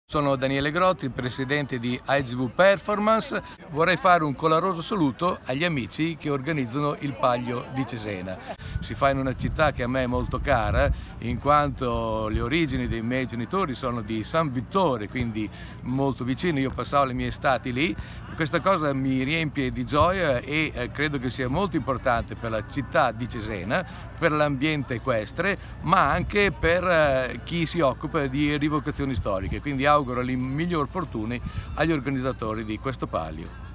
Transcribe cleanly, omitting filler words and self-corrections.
Sono Daniele Grotti, il presidente di IGV Performance. Vorrei fare un caloroso saluto agli amici che organizzano il Palio di Cesena. Si fa in una città che a me è molto cara, in quanto le origini dei miei genitori sono di San Vittore, quindi molto vicino. Io passavo le mie estati lì. Questa cosa mi riempie di gioia e credo che sia molto importante per la città di Cesena, per l'ambiente equestre, ma anche per chi si occupa di rievocazioni storiche. Quindi auguro le miglior fortune agli organizzatori di questo palio.